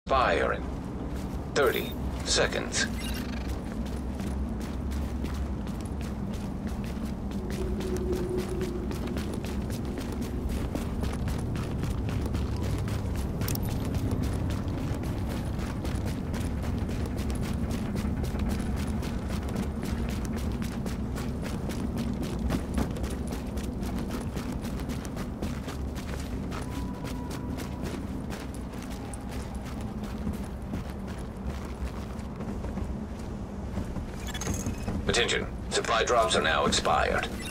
expire in 30 seconds. Attention, supply drops are now expired.